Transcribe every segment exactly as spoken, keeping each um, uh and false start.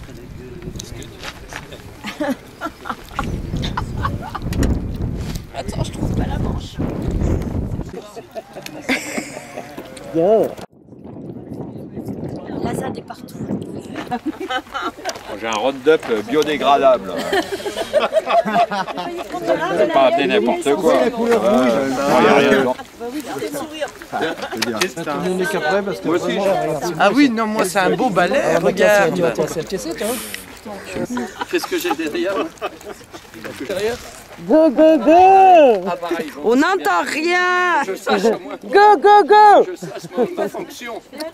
Attends, je trouve pas la manche. La Z est partout. J'ai un Roundup biodégradable. C'est pas amener n'importe quoi. La couleur rouge, il n'y a rien dedans. Ah oui, non, moi c'est un beau balai, regarde. Tu vas te casser toi. Qu'est-ce que j'ai derrière? Go, go, go! Ah pareil, On n'entend rien. je sache moi. Go, go, go! Je sache moi, ma fonction.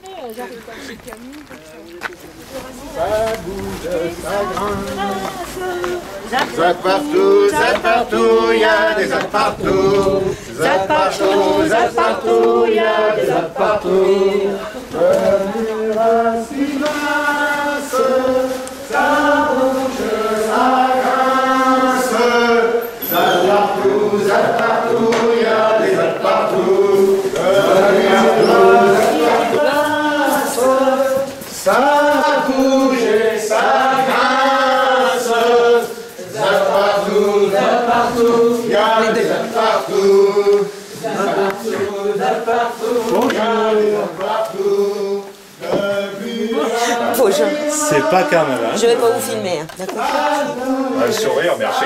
Zap partout, zap partout, il y a des zap partout. Zap partout, zap partout, il y a des zap partout. Le mur si mince, ça bouge, ça grince. Zap partout, zap partout, il y a des zap partout. Le mur si mince, ça bouge et ça grince. Zap partout, zap partout, il y a des zap partout. Zap partout, zap partout, il y a des zap partout. Faut, je... C'est pas quand même, hein. je vais pas vous filmer, hein. D'accord. Un sourire, merci.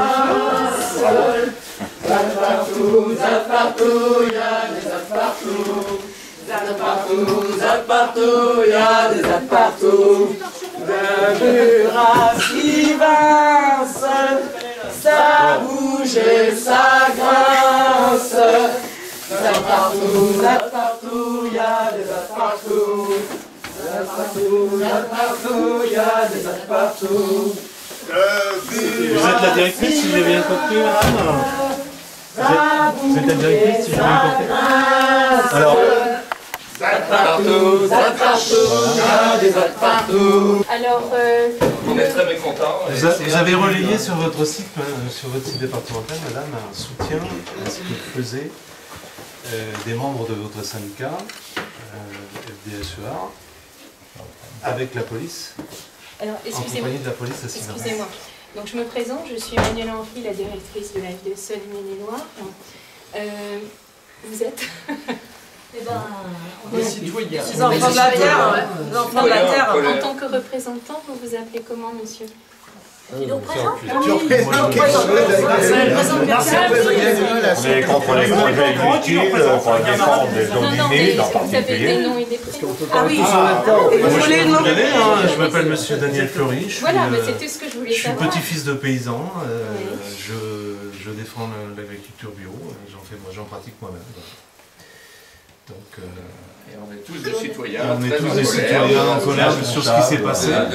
Zap partout, zap partout, il y a des zap partout. Zap partout, zap partout, il y a des zap partout. Le mur si mince, ça bouge et ça grince. Zap partout, zap partout, il y a des zap partout. Zap partout, zap partout, il y a des zap partout. Vous êtes la directrice, si j'ai bien compris, madame? Vous êtes, vous êtes la directrice, si j'ai bien compris? Alors, Zap partout, zap partout, il y a des zap partout. Alors, euh, On est très mécontents. vous, a- vous avez relayé sur votre site, euh, sur votre site départemental, madame, un soutien à ce que faisaient euh, des membres de votre syndicat, euh, F D S E A, avec la police, alors en excusez-moi. compagnie de la police à Sylvain. Excusez-moi. Donc, je me présente, je suis Emmanuelle Henry, la directrice de la F D S E A du Maine-et-Loire. Euh, vous êtes Eh ben, Des citoyens. les enfants de la terre, les enfants de la terre. En tant que représentant, vous vous appelez comment, monsieur? Tu nous représentes? Tu représentes quelque chose On est contre les congés inutiles, pour la défense des Non, non, mais dominés est-ce en que vous avez des particulier. noms et des prénoms? Ah oui. Et vous moi, je voulez peux le vous nom? donner, hein, je m'appelle monsieur Daniel Fleury, je suis, Voilà, mais euh, c'était ce que je voulais je suis savoir. petit-fils de paysan, euh, Oui. je, je défends le- l'agriculture bio, euh, j'en fais moi, j'en pratique moi-même. voilà. Donc, euh, Et on est tous des citoyens. on est très tous en des colère. citoyens en colère sur ce qui s'est passé. De-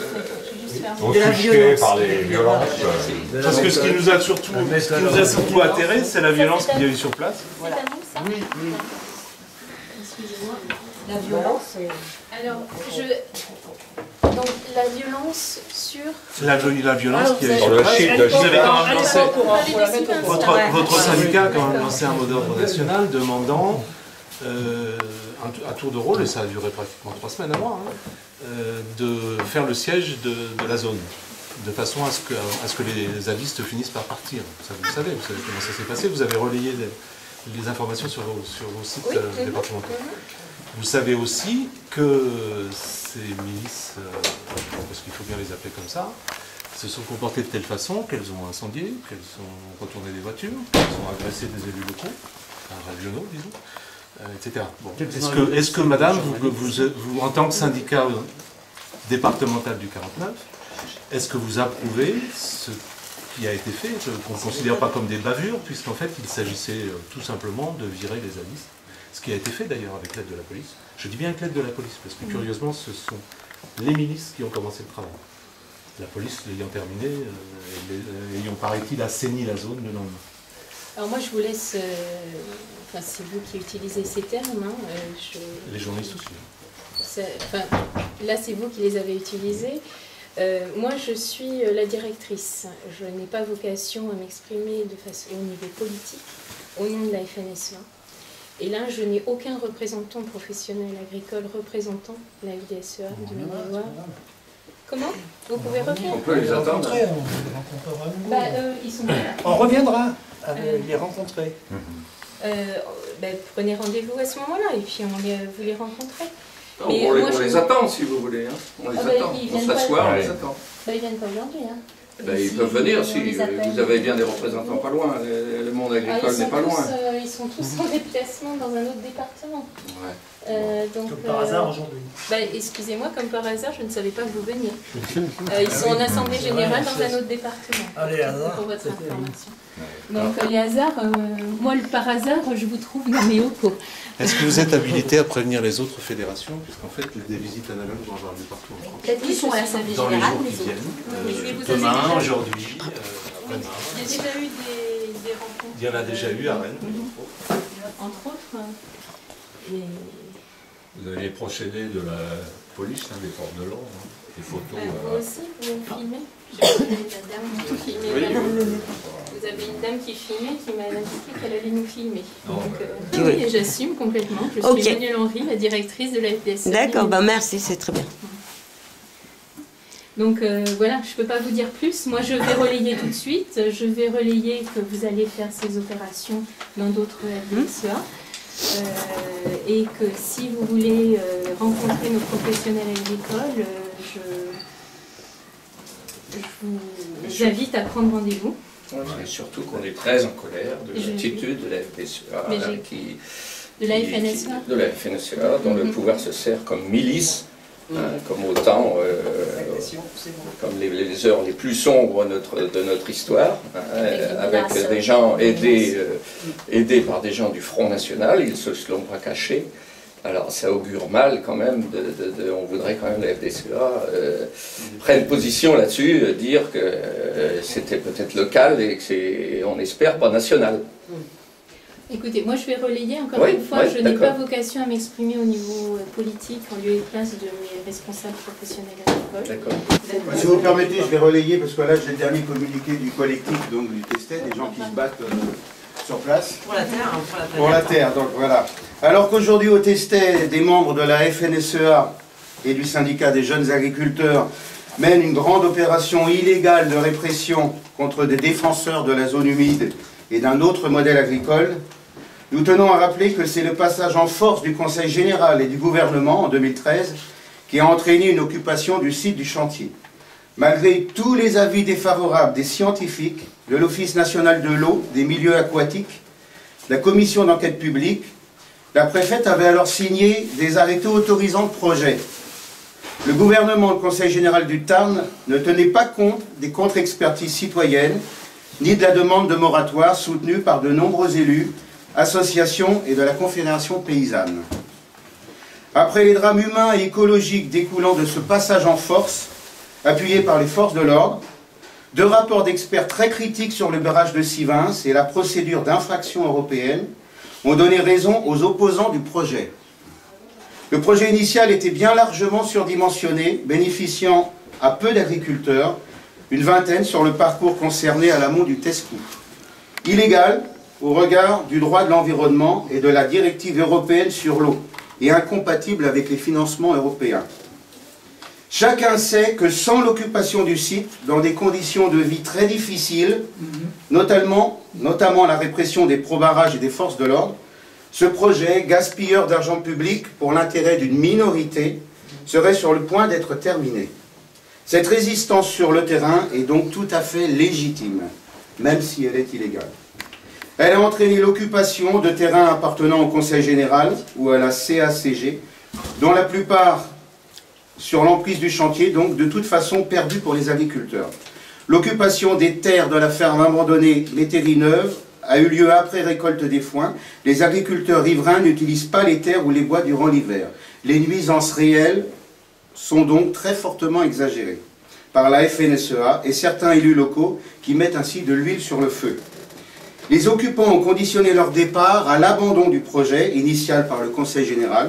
Offusqués par les violences. Parce que ce qui nous a surtout, ce qui nous a surtout atterré, c'est la violence qu'il y a eu sur place. C'est à vous, ça? Oui, oui. Excusez-moi. La violence. Alors, je... Donc, la violence sur... La, la violence qu'il y a eu Sur sur le place. site Vous de avez quand même lancé, Votre... votre, votre syndicat a quand même lancé un mot d'ordre national demandant euh, un, un tour de rôle, et ça a duré pratiquement trois semaines à moi, hein, euh, de faire le siège de, de la zone, de façon à ce que, à ce que les zadistes finissent par partir. Ça, vous le savez, vous savez comment ça s'est passé, vous avez relayé les, les informations sur vos, sur vos sites Oui. euh, départementaux. Vous savez aussi que ces milices, euh, parce qu'il faut bien les appeler comme ça, se sont comportées de telle façon qu'elles ont incendié, qu'elles ont retourné des voitures, qu'elles ont agressé des élus locaux, enfin régionaux, disons, euh, et cetera. Bon. Est-ce que, est-ce que, madame, vous, vous, vous, en tant que syndicat départemental du quarante-neuf, est-ce que vous approuvez ce qui a été fait, qu'on ne considère pas comme des bavures, puisqu'en fait il s'agissait euh, tout simplement de virer les zadistes, ce qui a été fait d'ailleurs avec l'aide de la police. Je dis bien avec l'aide de la police, parce que curieusement ce sont les milices qui ont commencé le travail. La police l'ayant terminé, euh, ayant paraît-il assaini la zone le lendemain. Alors moi, je vous laisse... euh, Enfin, c'est vous qui utilisez ces termes. Hein, euh, je... Les journalistes aussi. C'est- Enfin, là, c'est vous qui les avez utilisés. Euh, moi, je suis euh, la directrice. Je n'ai pas vocation à m'exprimer de façon au niveau politique, au nom de la F N S E A. Et là, je n'ai aucun représentant professionnel agricole représentant la F D S E A du Maine-et-Loire. Comment? Vous pouvez revenir? On peut les attendre. Bah, euh, ils sont pas là. On reviendra à Euh. les rencontrer. Euh, bah, prenez rendez-vous à ce moment-là et puis on les, vous les rencontrez. Non, Mais, on les, moi, on je- les attend si vous voulez. Hein. On les Ah bah, attend. ils On viennent pas- s'assoit, on Ouais. les attend. Bah, ils viennent pas aujourd'hui. Hein. Ben, Et ils si peuvent venir on si les appelle. vous avez bien des représentants pas loin. Le, le monde Ah, agricole ils, n'est sont pas tous, loin. euh, ils sont tous en déplacement dans un autre département. Ouais. Euh, donc, Comme par euh, hasard aujourd'hui. bah, excusez-moi, comme par hasard, je ne savais pas que vous veniez. Euh, ils sont en assemblée C'est vrai, générale dans c'est- un autre département. Ah, les hasards, Pour votre c'est information. Donc euh, les hasards, euh, moi le par hasard, je vous trouve dans mes locaux. Est-ce que vous êtes habilité à prévenir les autres fédérations? Puisqu'en fait, des visites analogues vont avoir lieu partout en France. Peut-être qu'ils sont à l'Assemblée Dans les Générale, jours les qui autres. viennent. Oui, je vais euh, vous demain, assurer. aujourd'hui, euh, après-demain. Il y a déjà eu des, des rencontres. Il y en a déjà eu à Rennes. euh, Entre autres. euh, et- Vous avez les procédés de la police, hein, des forces de l'ordre, hein, des photos. Bah, vous euh, aussi, vous me filmez. Je connais la dame qui filmait. Oui. également. Vous avez une dame qui filmait qui m'a indiqué qu'elle allait nous filmer. Non, Donc, bah. euh, oui, et j'assume complètement. Je suis Ok. Emmanuelle Henry, la directrice de la F D S E. D'accord, bah merci, c'est très bien. Donc euh, voilà, je ne peux pas vous dire plus. Moi, je vais relayer tout de suite. Je vais relayer que vous allez faire ces opérations dans d'autres F D S E A. Euh, et que si vous voulez euh, rencontrer nos professionnels agricoles, euh, je, je vous invite à prendre rendez-vous. Et surtout qu'on est très en colère de Je- l'attitude de la F D S E A, Mais hein, j'ai- qui, De la qui- F N S E A. de la F N S E A, dont le Mhm. pouvoir se sert comme milice, hein, comme autant, euh, comme les, les heures les plus sombres de notre, de notre histoire, hein, Avec des avec menaces, des euh, gens des aidés, menaces. euh, aidés par des gens du Front National, ils se l'ont pas caché. Alors ça augure mal quand même, de, de- de- on voudrait quand même la F D S E A euh, prenne position là-dessus, euh, dire que euh, c'était peut-être local et que c'est, on espère, pas national. Écoutez, moi je vais relayer encore Oui, une fois, oui, je n'ai pas d'accord. vocation à m'exprimer au niveau euh, politique en lieu et place de mes responsables professionnels agricoles. D'accord. Si vous permettez, je vais relayer, parce que là j'ai le dernier communiqué du collectif, donc du Testet, des gens qui se battent euh, sur place. Pour la terre, hein, pour la terre. Pour la terre, donc voilà. Alors qu'aujourd'hui au Testet, des membres de la F N S E A et du syndicat des jeunes agriculteurs mènent une grande opération illégale de répression contre des défenseurs de la zone humide et d'un autre modèle agricole, nous tenons à rappeler que c'est le passage en force du Conseil général et du gouvernement en deux mille treize qui a entraîné une occupation du site du chantier. Malgré tous les avis défavorables des scientifiques, de l'Office national de l'eau, des milieux aquatiques, la commission d'enquête publique, la préfète avait alors signé des arrêtés autorisant le projet. Le gouvernement et le Conseil général du Tarn ne tenaient pas compte des contre-expertises citoyennes, ni de la demande de moratoire soutenue par de nombreux élus, associations et de la Confédération paysanne. Après les drames humains et écologiques découlant de ce passage en force, appuyé par les forces de l'ordre, deux rapports d'experts très critiques sur le barrage de Sivins et la procédure d'infraction européenne ont donné raison aux opposants du projet. Le projet initial était bien largement surdimensionné, bénéficiant à peu d'agriculteurs, une vingtaine sur le parcours concerné à l'amont du Tescou. Illégal au regard du droit de l'environnement et de la directive européenne sur l'eau, et incompatible avec les financements européens. Chacun sait que sans l'occupation du site, dans des conditions de vie très difficiles, notamment, notamment la répression des pro-barrages et des forces de l'ordre, ce projet, gaspilleur d'argent public pour l'intérêt d'une minorité, serait sur le point d'être terminé. Cette résistance sur le terrain est donc tout à fait légitime, même si elle est illégale. Elle a entraîné l'occupation de terrains appartenant au Conseil général ou à la C A C G, dont la plupart sur l'emprise du chantier, donc de toute façon perdus pour les agriculteurs. L'occupation des terres de la ferme abandonnée Métairie-Neuve a eu lieu après récolte des foins. Les agriculteurs riverains n'utilisent pas les terres ou les bois durant l'hiver. Les nuisances réelles sont donc très fortement exagérées par la F N S E A et certains élus locaux qui mettent ainsi de l'huile sur le feu. Les occupants ont conditionné leur départ à l'abandon du projet initial par le Conseil général,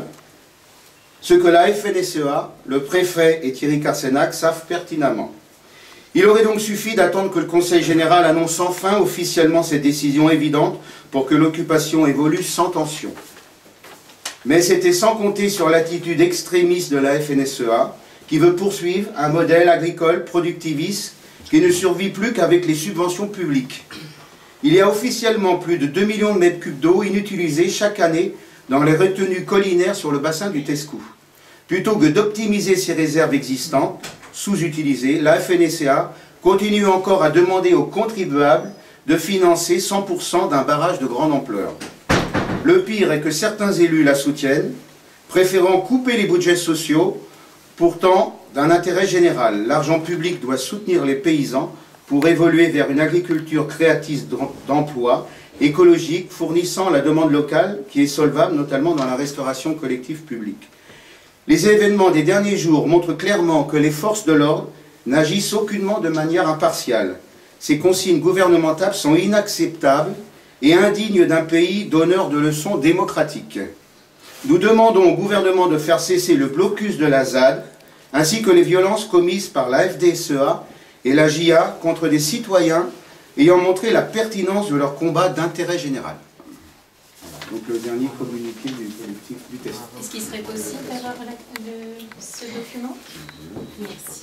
ce que la F N S E A, le préfet et Thierry Carsenac savent pertinemment. Il aurait donc suffi d'attendre que le Conseil général annonce enfin officiellement cette décision évidente pour que l'occupation évolue sans tension. Mais c'était sans compter sur l'attitude extrémiste de la F N S E A, qui veut poursuivre un modèle agricole productiviste qui ne survit plus qu'avec les subventions publiques. Il y a officiellement plus de deux millions de mètres cubes d'eau inutilisés chaque année dans les retenues collinaires sur le bassin du Tescou. Plutôt que d'optimiser ces réserves existantes, sous-utilisées, la F N S E A continue encore à demander aux contribuables de financer cent pour cent d'un barrage de grande ampleur. Le pire est que certains élus la soutiennent, préférant couper les budgets sociaux, pourtant d'un intérêt général. L'argent public doit soutenir les paysans pour évoluer vers une agriculture créatrice d'emplois, écologique, fournissant la demande locale qui est solvable, notamment dans la restauration collective publique. Les événements des derniers jours montrent clairement que les forces de l'ordre n'agissent aucunement de manière impartiale. Ces consignes gouvernementales sont inacceptables et indignes d'un pays donneur de leçons démocratiques. Nous demandons au gouvernement de faire cesser le blocus de la Z A D, ainsi que les violences commises par la F D S E A et la J A contre des citoyens ayant montré la pertinence de leur combat d'intérêt général. Donc le dernier communiqué du collectif du test. Est-ce qu'il serait possible d'avoir ce document? Merci.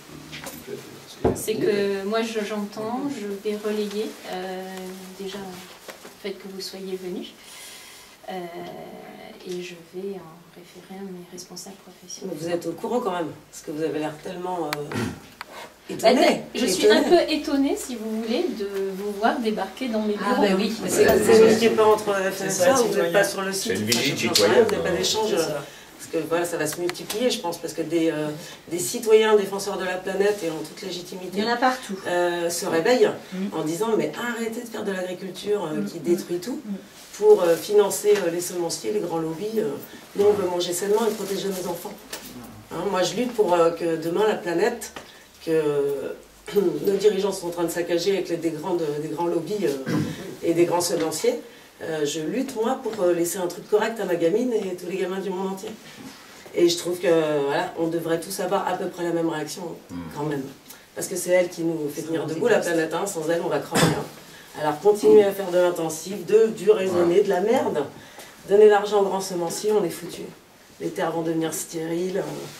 C'est que moi j'entends, je vais relayer euh, déjà le fait que vous soyez venus euh, et je vais en référer à mes responsables professionnels. Vous êtes au courant quand même, parce que vous avez l'air tellement euh, étonné. Je suis un peu étonnée, si vous voulez, de vous voir débarquer dans mes bureaux. Ah ben oui, c'est communiqué pas entre F N S E A, vous n'êtes pas sur le site. C'est une visite Enfin, citoyenne. vous n'avez pas d'échange. Parce que voilà, ça va se multiplier, je pense, parce que des, euh, des citoyens défenseurs de la planète et en toute légitimité, il y en a partout, euh, se réveillent mmh. en disant mais arrêtez de faire de l'agriculture euh, qui détruit tout pour euh, financer euh, les semenciers, les grands lobbies. Euh, nous, on veut manger sainement et protéger nos enfants. Hein, moi, je lutte pour euh, que demain, la planète, que euh, nos dirigeants sont en train de saccager avec les, des, grandes, des grands lobbies euh, et des grands semenciers. Euh, je lutte, moi, pour laisser un truc correct à ma gamine et tous les gamins du monde entier. Et je trouve que voilà, on devrait tous avoir à peu près la même réaction, quand même. Parce que c'est elle qui nous fait tenir debout, la planète. Hein. Sans elle, on va crever. Hein. Alors, continuer à faire de l'intensif, de, du raisonné, de la merde. Donner l'argent aux grands semenciers, on est foutus. Les terres vont devenir stériles.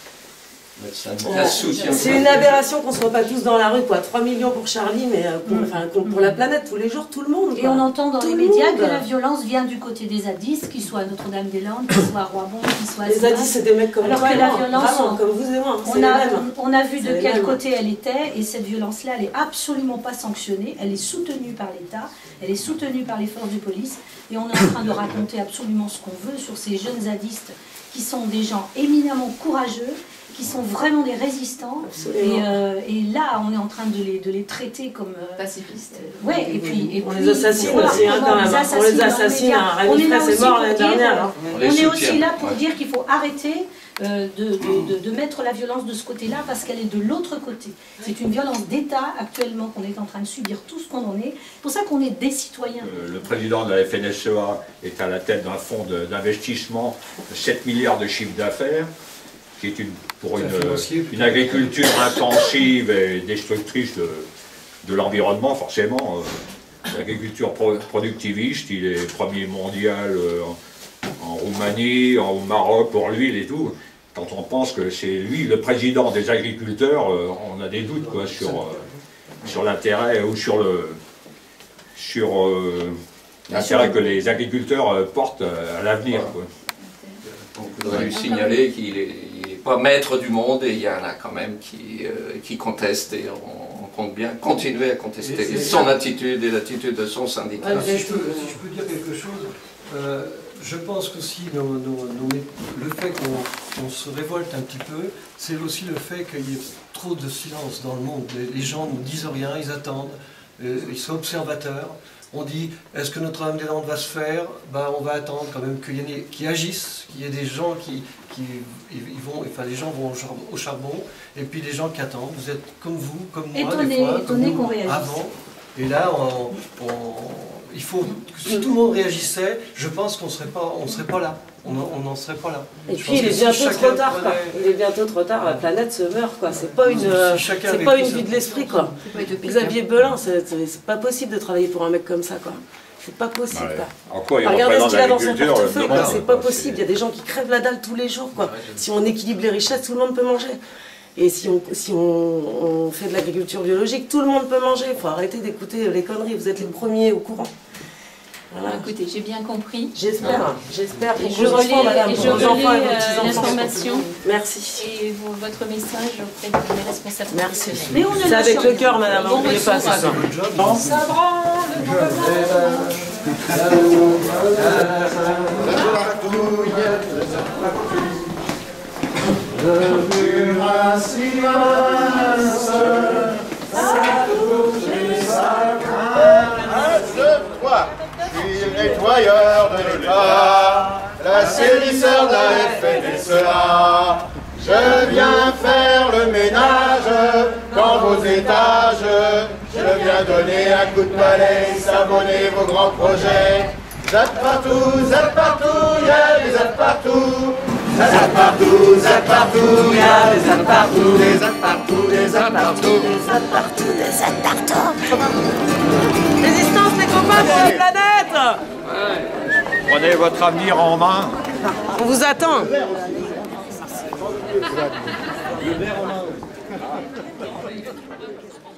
C'est une aberration qu'on ne soit pas tous dans la rue, quoi. trois millions pour Charlie, mais pour, mmh. enfin, pour la planète, tous les jours, tout le monde. Et quoi. on entend dans tout les médias monde. que la violence vient du côté des zadistes, qu'ils soient à Notre-Dame-des-Landes, qu'ils soient à Roibon, qu'ils soient à Les zadistes, c'est des mecs comme Alors toi que et la moi, violence, vraiment, comme vous et moi. On a, on a vu c'est de quel mêmes. côté elle était, et cette violence-là, elle n'est absolument pas sanctionnée, elle est soutenue par l'État, elle est soutenue par les forces de police, et on est en train de raconter absolument ce qu'on veut sur ces jeunes zadistes qui sont des gens éminemment courageux, qui sont vraiment des résistants, et, euh, et là on est en train de les, de les traiter comme euh, pacifistes. Euh, ouais, et puis, et on puis, les assassine voilà, aussi, hein, quand même. On les assassine, hein. Rémi Fraisse est mort l'année dernière. On, on est aussi là pour ouais. dire qu'il faut arrêter euh, de, de, de, de mettre la violence de ce côté-là, parce qu'elle est de l'autre côté. C'est une violence d'État actuellement qu'on est en train de subir tout ce qu'on en est. C'est pour ça qu'on est des citoyens. Euh, le président de la F N S E A est à la tête d'un fonds d'investissement de sept milliards de chiffre d'affaires, qui est une, pour une, une agriculture intensive et destructrice de, de l'environnement, forcément. Euh, L'agriculture pro, productiviste, il est premier mondial euh, en, en Roumanie, en, au Maroc, pour l'huile et tout. Quand on pense que c'est lui le président des agriculteurs, euh, on a des doutes quoi, sur, euh, sur l'intérêt ou sur le sur euh, l'intérêt que les agriculteurs euh, portent à l'avenir. On voudrait lui signaler qu'il est pas maître du monde et il y en a quand même qui, euh, qui contestent et on, on compte bien continuer à contester son attitude et l'attitude de son syndicat. Ah, si, je peux, si je peux dire quelque chose, euh, je pense qu'aussi nos, nos, nos, le fait qu'on qu se révolte un petit peu, c'est aussi le fait qu'il y ait trop de silence dans le monde. Les, les gens ne disent rien, ils attendent, euh, ils sont observateurs. On dit, est-ce que Notre-Dame-des-Landes va se faire? Ben, on va attendre quand même qu'il y ait qui agissent, qu'il y ait des gens qui, qui ils vont, enfin les gens vont au charbon, au charbon, et puis des gens qui attendent. Vous êtes comme vous, comme moi, étonné, des fois, étonné comme qu'on nous, réagisse. Avant. Et là, on, on, il faut, si tout le monde réagissait, je pense qu'on serait pas, on serait pas là. On n'en serait pas là. Et puis il est bientôt trop tard, quoi. Il est bientôt trop tard, la planète se meurt, quoi. C'est pas une, si c'est pas une vue de l'esprit, quoi. Xavier Belin, c'est pas possible de travailler pour un mec comme ça, quoi. C'est pas possible, ouais. Quoi. En quoi il regardez ce qu'il a dans son portefeuille, quoi. C'est pas possible. Il y a des gens qui crèvent la dalle tous les jours, quoi. Si on équilibre les richesses, tout le monde peut manger. Et si on, si on, on fait de l'agriculture biologique, tout le monde peut manger. Il faut arrêter d'écouter les conneries. Vous êtes les premiers au courant. Voilà. Écoutez, j'ai bien compris. J'espère, j'espère. Et je relais, madame, et je pour vos enfants et vos relais, euh, petits-enfants. l'information. Merci. Et vos- votre message auprès de mes responsables. Merci. Mais on ne C'est lâche avec rien. le cœur, madame. Bon N'oubliez pas, retour. c'est ça. Ça branle. Le mur ainsi mince, ça touche les sacrins. Un, deux, trois. Je suis le nettoyeur de l'État, l'assainisseur de la F N S A. Je viens faire le ménage dans vos étages. Je viens donner un coup de balai, savonner vos grands projets. Zap partout, zap partout, il y a des zap partout. Zap partout, zap partout, il y a des zap partout, des zap partout, des zap partout, des zap partout, des zap partout. Résistance, les copains, pour la planète. Prenez votre avenir en main. On vous attend. Le verre en main.